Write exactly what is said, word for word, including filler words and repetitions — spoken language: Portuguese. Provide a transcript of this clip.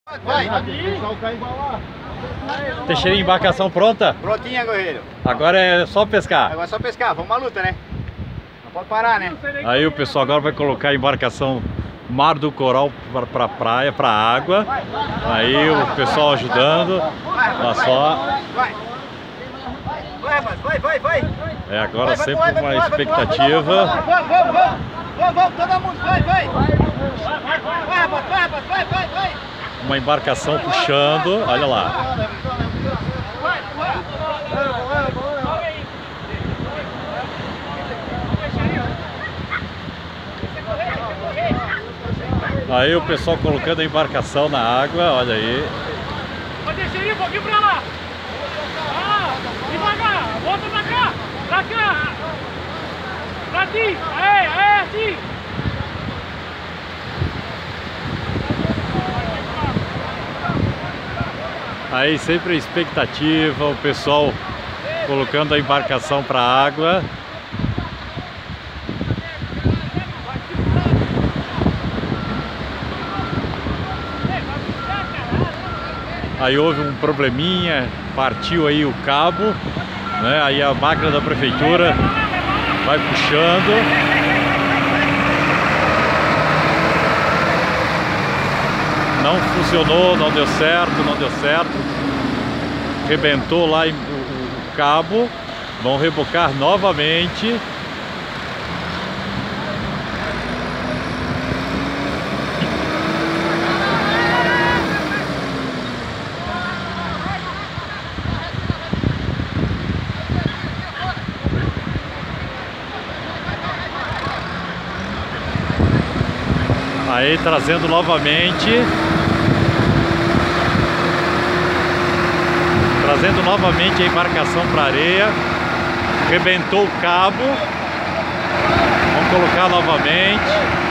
Vai! Teixeirinho, embarcação pronta? Prontinha, Guerreiro. Agora é só pescar. Agora é só pescar, vamos à luta, né? Não pode parar, né? Aí o pessoal agora vai colocar a embarcação Mar do Coral para pra praia, para água. Aí o pessoal ajudando. Olha só. Vai! Vai, rapaz, vai, vai, vai! É agora sempre uma expectativa. Vamos, vamos, vamos! Vamos, vamos, todo mundo, vai, vai! Vai, rapaz, vai, rapaz, vai, vai, vai! Uma embarcação puxando, olha lá. Aí o pessoal colocando a embarcação na água, olha aí. Pode descer aí, um pouquinho pra lá. Ah, devagar, volta pra cá, pra cá. Pra ti, é, é, assim. Aí sempre a expectativa, o pessoal colocando a embarcação para a água. Aí houve um probleminha, partiu aí o cabo, né? Aí a máquina da prefeitura vai puxando. Não funcionou, não deu certo, não deu certo. Rebentou lá o, o cabo. Vão rebocar novamente. Aí trazendo novamente. Trazendo novamente a embarcação para a areia. Rebentou o cabo. Vamos colocar novamente.